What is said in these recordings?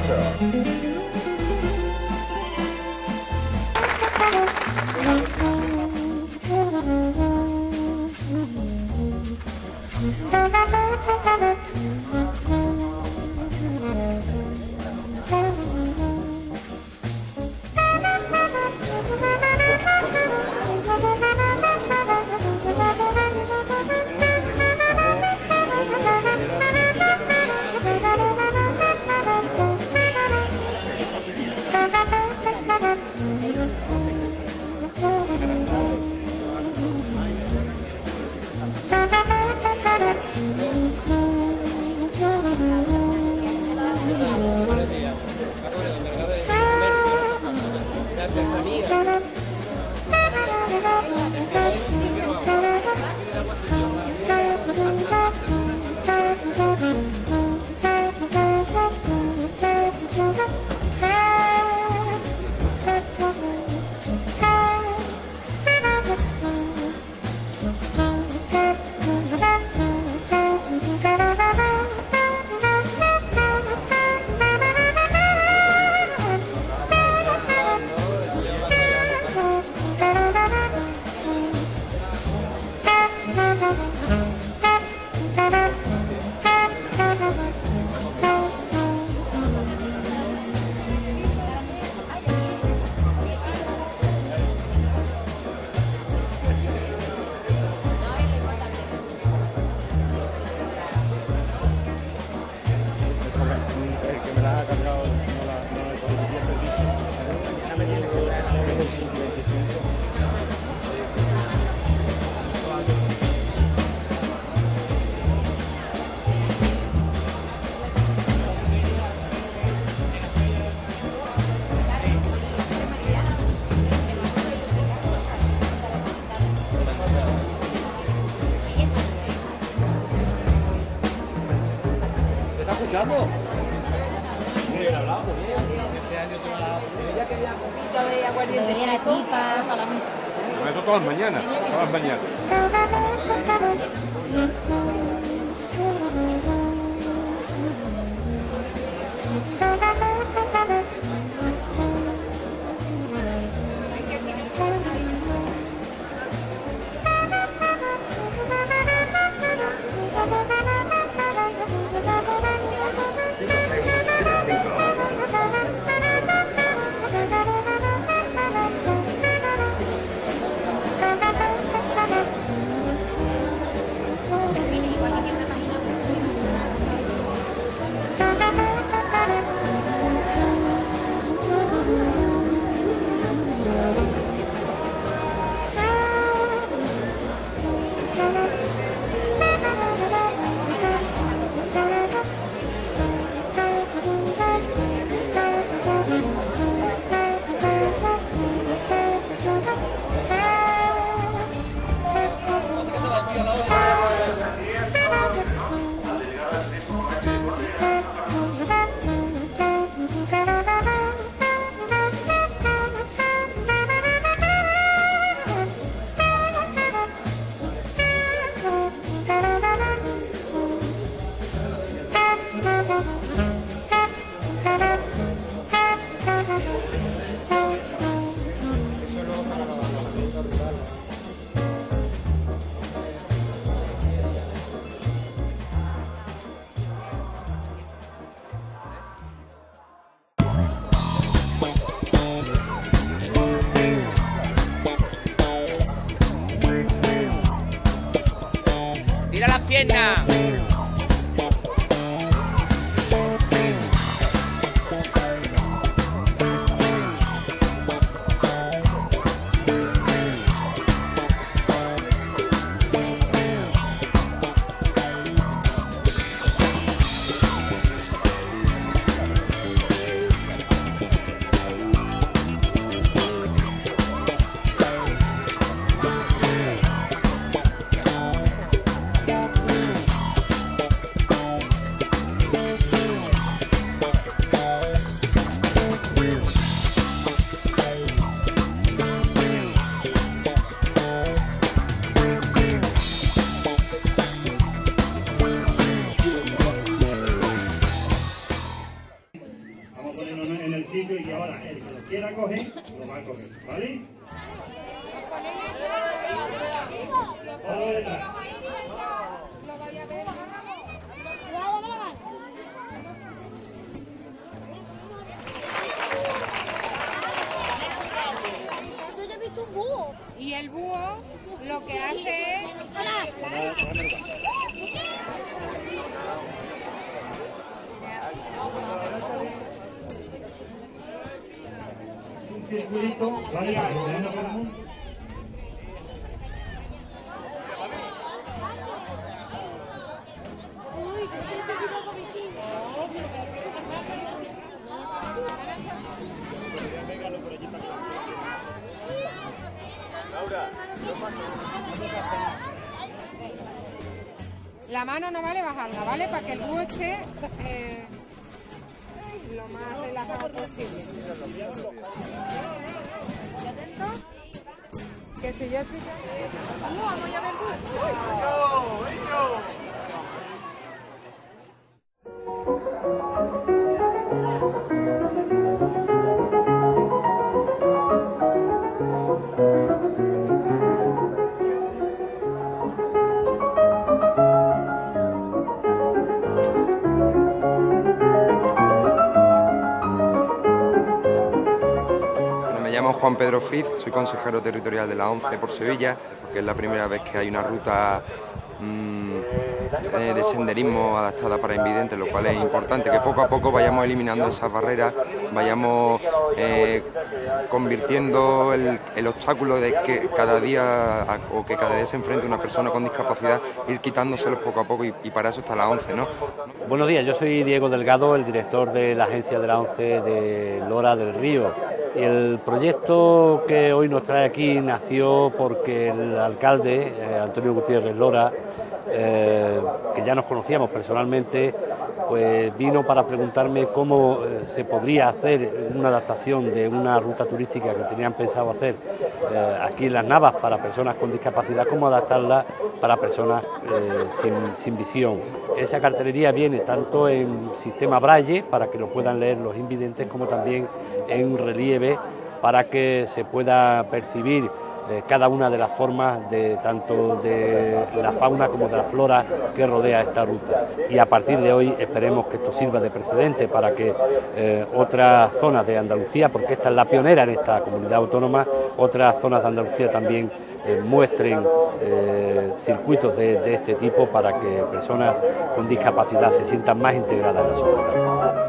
escuchando? Sí, hablamos bien. Este año te va a... Ella quería un poquito de aguardiente seco para la mitad. Eso todas las mañanas. Todas las mañanas. Tira las piernas. lo va a comer, ¿vale? Y el búho lo que hace es... Un circulito, ¿vale? Para que vean lo que vamos. La mano no vale bajarla, ¿vale? Para que el búho esté lo más relajado posible. ¿Y atento? Que si yo estoy... ¡Vamos a ver el búho! Me llamo Juan Pedro Fiz, soy consejero territorial de la ONCE por Sevilla, que es la primera vez que hay una ruta de senderismo adaptada para invidentes, lo cual es importante, que poco a poco vayamos eliminando esas barreras, vayamos convirtiendo el obstáculo de que cada día se enfrente una persona con discapacidad, ir quitándoselos poco a poco, y para eso está la ONCE, ¿no? Buenos días, yo soy Diego Delgado, el director de la agencia de la ONCE de Lora del Río. Y el proyecto que hoy nos trae aquí nació porque el alcalde, Antonio Gutiérrez Lora, que ya nos conocíamos personalmente, pues vino para preguntarme cómo se podría hacer una adaptación de una ruta turística que tenían pensado hacer aquí en Las Navas para personas con discapacidad, cómo adaptarla para personas sin visión. Esa cartelería viene tanto en sistema braille para que lo puedan leer los invidentes, como también en relieve para que se pueda percibir cada una de las formas tanto de la fauna como de la flora que rodea esta ruta. Y a partir de hoy esperemos que esto sirva de precedente para que otras zonas de Andalucía, porque esta es la pionera en esta comunidad autónoma, otras zonas de Andalucía también muestren circuitos de este tipo para que personas con discapacidad se sientan más integradas en la sociedad.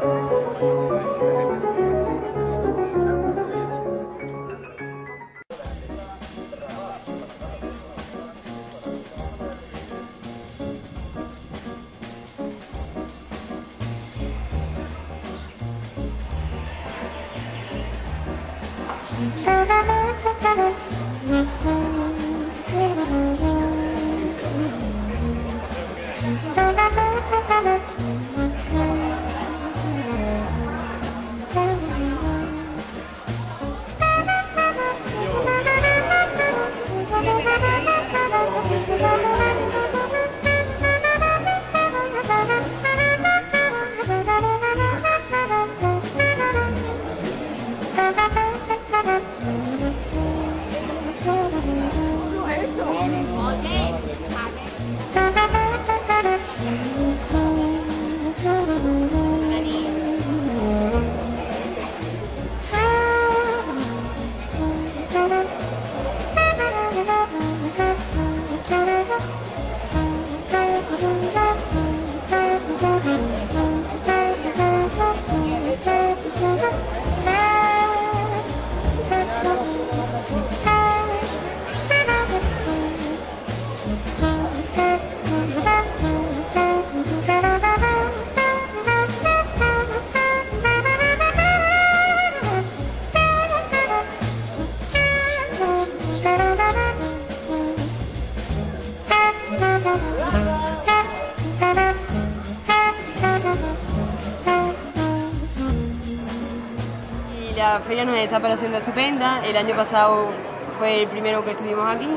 La feria nos está pareciendo estupenda. El año pasado fue el primero que estuvimos aquí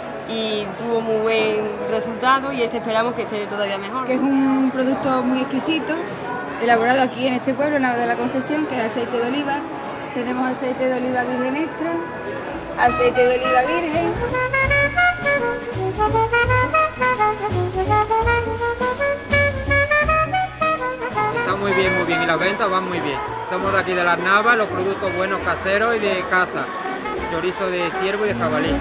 y tuvo muy buen resultado, y esperamos que esté todavía mejor. Que es un producto muy exquisito, elaborado aquí en este pueblo, en la de la Concepción, que es aceite de oliva, Tenemos aceite de oliva virgen extra, aceite de oliva virgen. Está muy bien y las ventas van muy bien. Somos de aquí de Las Navas, los productos buenos caseros y de casa. Chorizo de ciervo y de jabalí.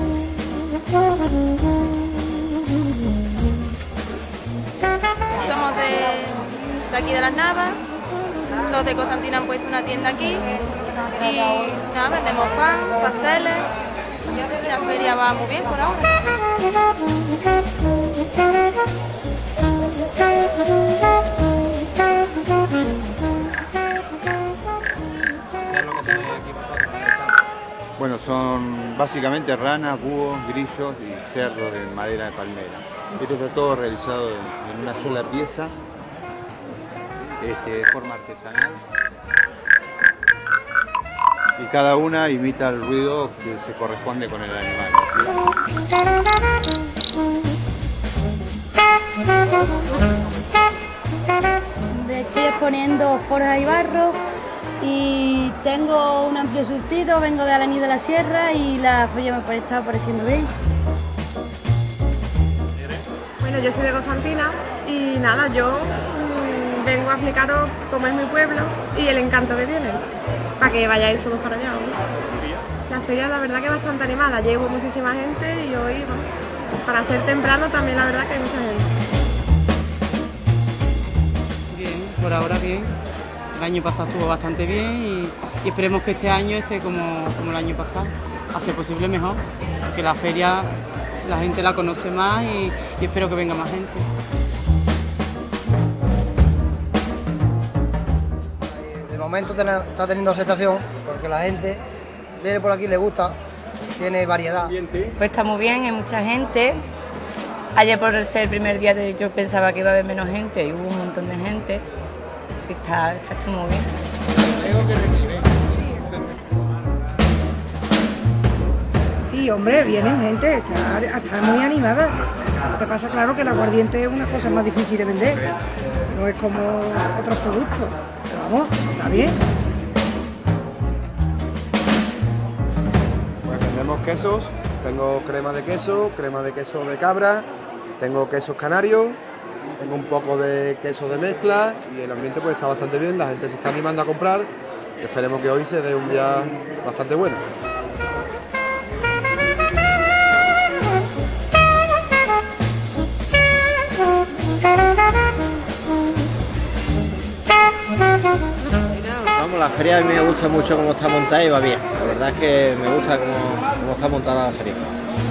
Somos de aquí de Las Navas. Los de Constantina han puesto una tienda aquí y nada, vendemos pan, pasteles y la feria va muy bien por ahora. Bueno, son básicamente ranas, búhos, grillos y cerdos de madera de palmera. Esto está todo realizado en una sola pieza, de forma artesanal. Y cada una imita el ruido que se corresponde con el animal. Estoy exponiendo forja y barro y tengo un amplio surtido, vengo de Alaniz de la Sierra y la feria me está pareciendo bien. Bueno, yo soy de Constantina y nada, yo vengo a explicaros cómo es mi pueblo y el encanto que tiene, para que vayáis todos para allá, ¿no? La feria la verdad que es bastante animada, llevo muchísima gente y hoy, bueno, para ser temprano también la verdad que hay mucha gente. Bien, por ahora bien. El año pasado estuvo bastante bien y esperemos que este año esté como el año pasado, a ser posible mejor, porque la feria la gente la conoce más y espero que venga más gente. De momento está teniendo aceptación porque la gente viene por aquí, le gusta, tiene variedad. Pues está muy bien, hay mucha gente. Ayer por ser el primer día yo pensaba que iba a haber menos gente y hubo un montón de gente. Está muy bien. Sí, hombre, viene gente, está muy animada. Lo que pasa, claro, que el aguardiente es una cosa más difícil de vender. No es como otros productos. Pero vamos, está bien. Pues vendemos quesos. Tengo crema de queso de cabra, tengo quesos canarios. Tengo un poco de queso de mezcla y el ambiente pues está bastante bien, la gente se está animando a comprar. Esperemos que hoy se dé un día bastante bueno. Vamos, la feria a mí me gusta mucho cómo está montada y va bien. La verdad es que me gusta cómo está montada la feria.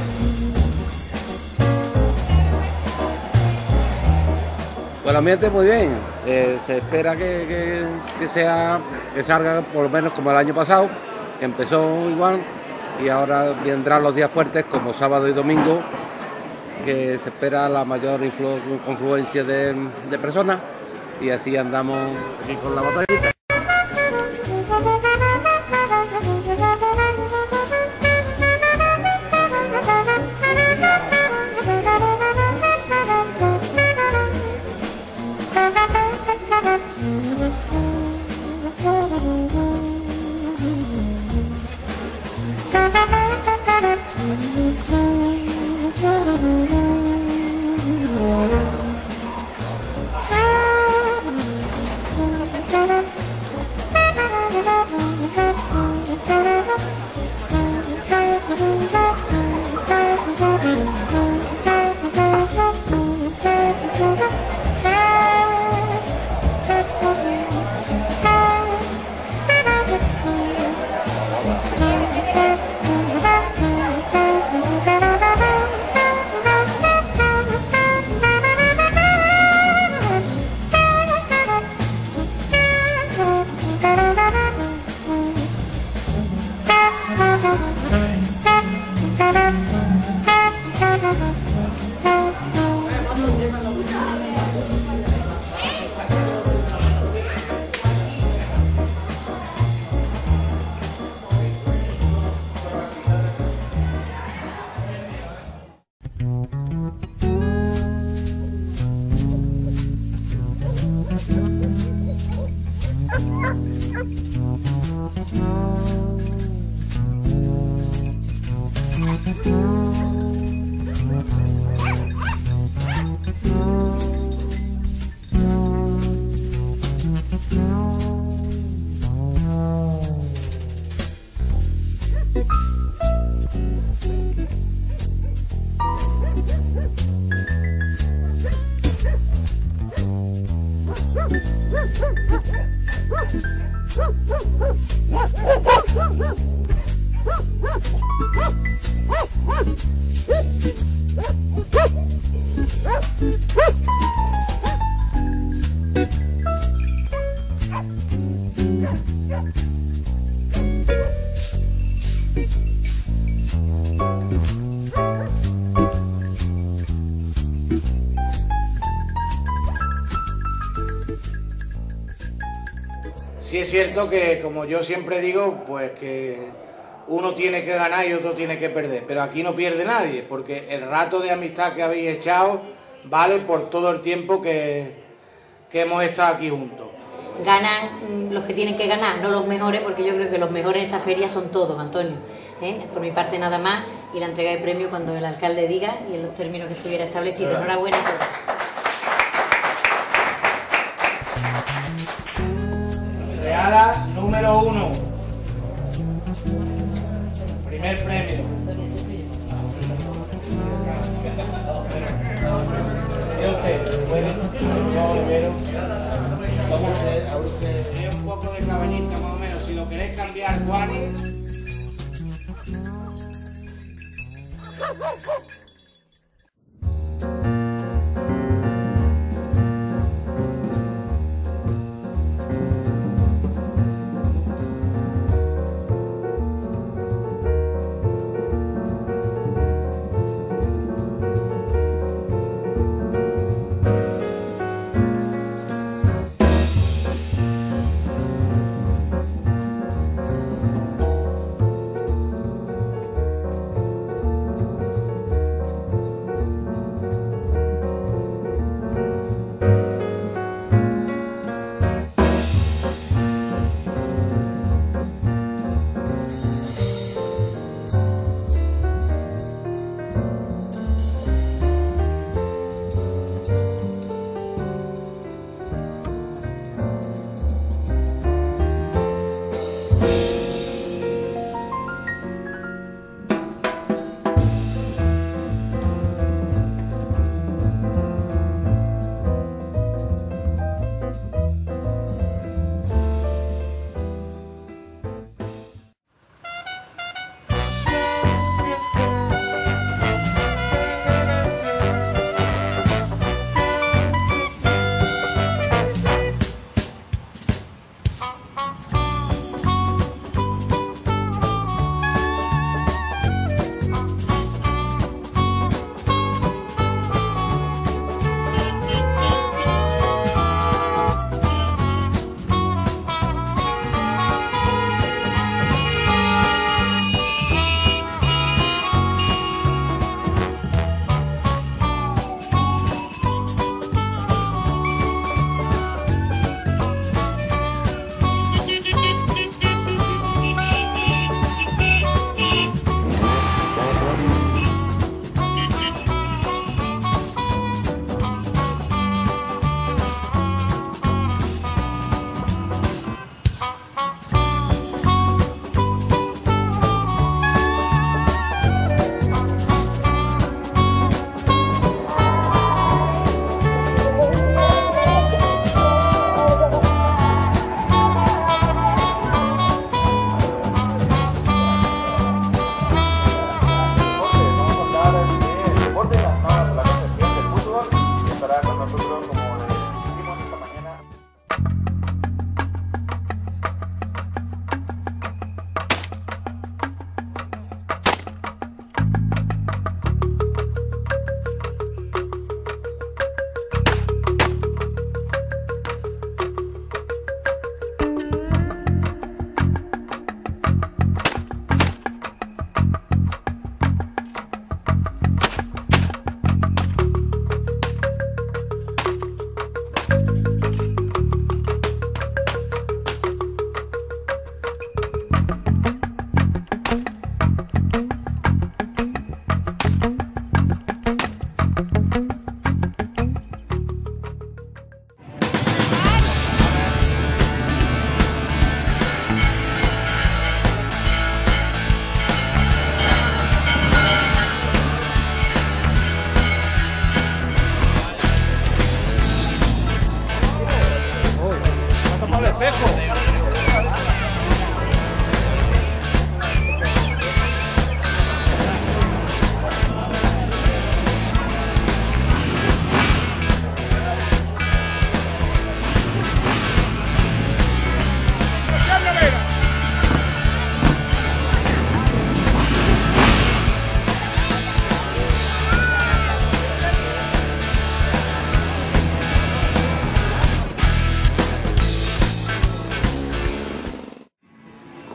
El ambiente muy bien, se espera que salga por lo menos como el año pasado, que empezó igual y ahora vendrán los días fuertes como sábado y domingo, que se espera la mayor confluencia de personas y así andamos aquí con la batallita. Sí es cierto que, como yo siempre digo, pues que uno tiene que ganar y otro tiene que perder, pero aquí no pierde nadie, porque el rato de amistad que habéis echado vale por todo el tiempo que hemos estado aquí juntos. Ganan los que tienen que ganar, no los mejores, porque yo creo que los mejores en esta feria son todos, Antonio. Por mi parte nada más, y la entrega de premio cuando el alcalde diga y en los términos que estuviera establecido. Enhorabuena a todos. Reala número 1. Primer premio. ¿Qué usted? ¿Puede? Yo, Rivero. Toma usted, ahora usted. Tiene un poco de caballita más o menos. Si lo queréis cambiar, Juani.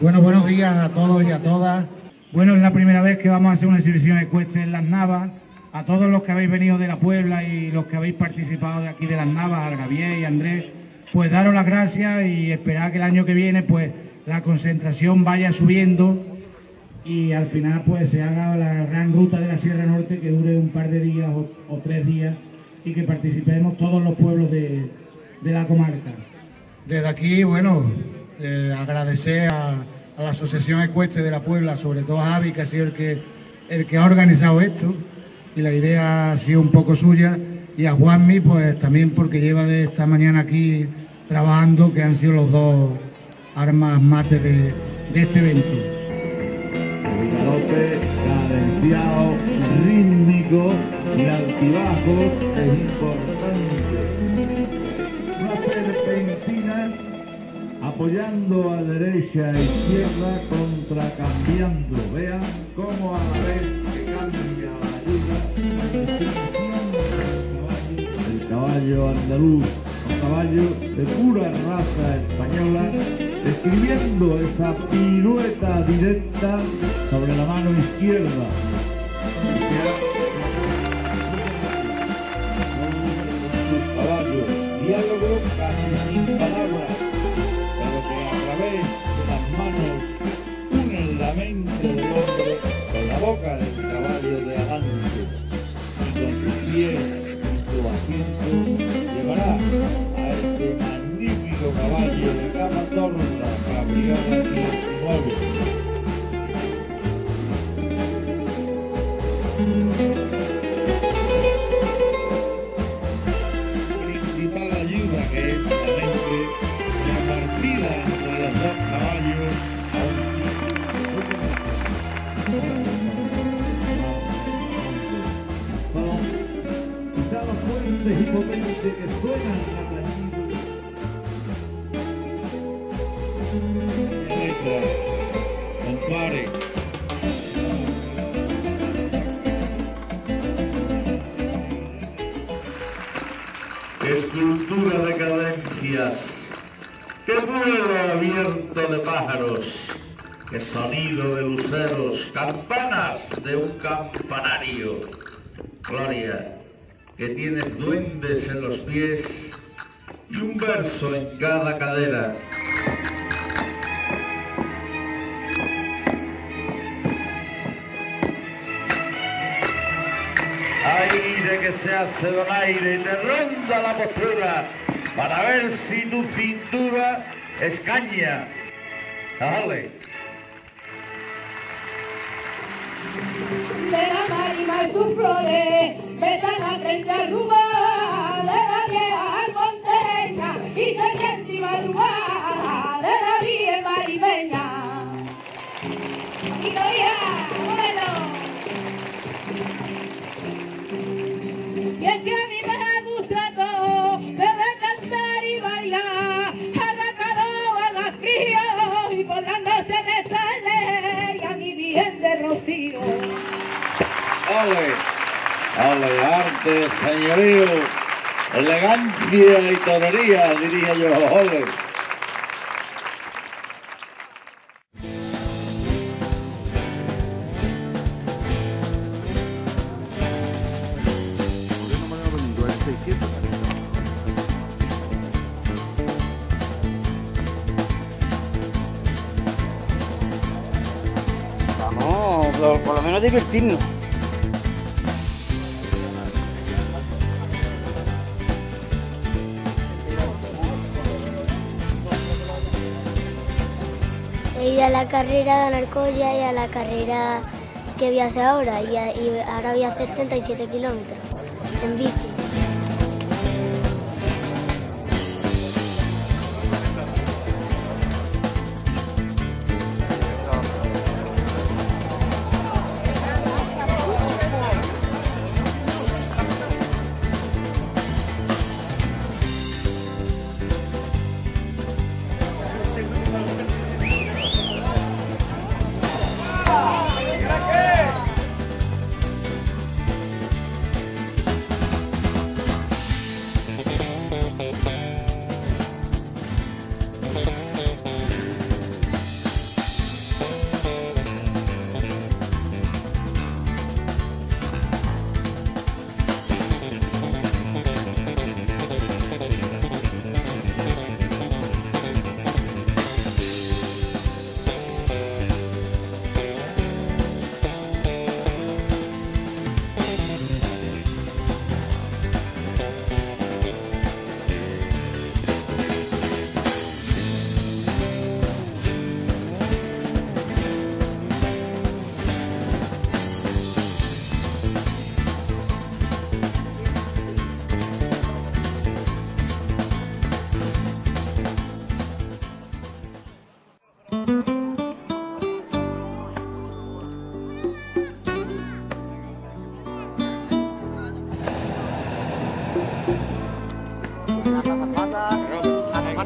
Bueno, buenos días a todos y a todas. Bueno, es la primera vez que vamos a hacer una exhibición ecuestre en Las Navas. A todos los que habéis venido de la Puebla y los que habéis participado de aquí de Las Navas, a Gabriel y a Andrés, pues daros las gracias y esperar que el año que viene pues la concentración vaya subiendo y al final pues se haga la gran ruta de la Sierra Norte, que dure un par de días o 3 días y que participemos todos los pueblos de la comarca. Desde aquí, bueno, agradecer a la Asociación Ecuestre de la Puebla, sobre todo a Javi, que ha sido el que ha organizado esto, y la idea ha sido un poco suya, y a Juanmi, pues también porque lleva de esta mañana aquí trabajando, que han sido los dos armas mates de este evento. El galope cadenciado, rítmico y altibajos es importante. Una serpentina apoyando a derecha e izquierda, contracambiando. Vean cómo a la vez que cambia la ayuda, el caballo andaluz, un caballo de pura raza española, describiendo esa pirueta directa sobre la mano izquierda. Con sus caballos, diálogo casi sin palabras, pero que a través de las manos unen la mente del hombre con la boca del caballo de adelante, y con sus pies y su asiento llevará a ese magnífico caballo de cama torda, Gabriel 19. Principal ayuda, que es la mente, la partida entre los dos caballos a quizá los fuertes y potentes que suenan atraídos. Compare. Escultura de cadencias, qué vuelo abierto de pájaros, qué sonido de luceros, campanas de un campanario. Gloria, que tienes duendes en los pies y un verso en cada cadera. Aire que se hace donaire y te ronda la postura para ver si tu cintura es caña. Dale. De la marima y sus flores besan la frente arrugada de la vieja almonteña y serpiente madrugada de la vieja marimeña. Y bueno. Y es que a mí me gusta todo, debe cantar y bailar, a la calor, a la frío, y por la noche me sale, y a mi bien de rocío. Ole, ole, arte, señorío, elegancia y torería, diría yo, ole. Vamos, por lo menos divertirnos. He ido a la carrera de Anarcoya y a la carrera que voy a hacer ahora, y ahora voy a hacer 37 kilómetros en bici.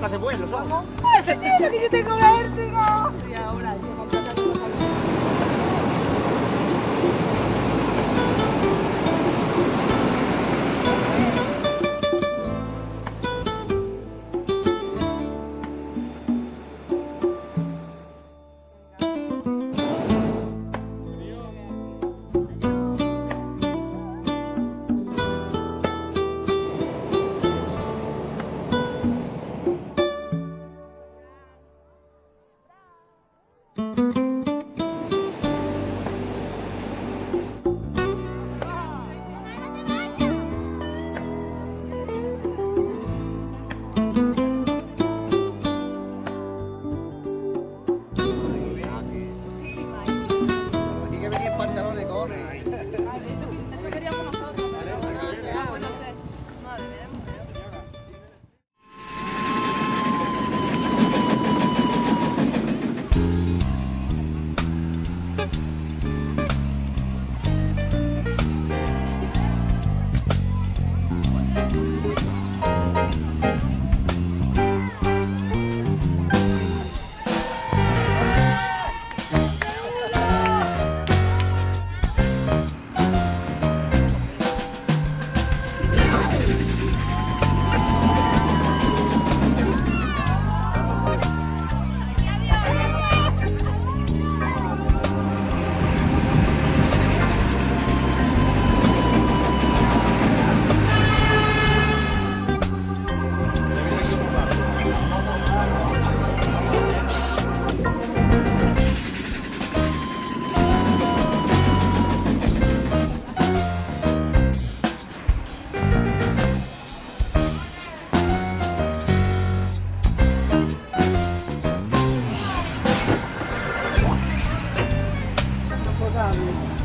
de vuelo somos. ¡Ay, qué miedo, que yo tengo vértigo! Y ahora, Gracias.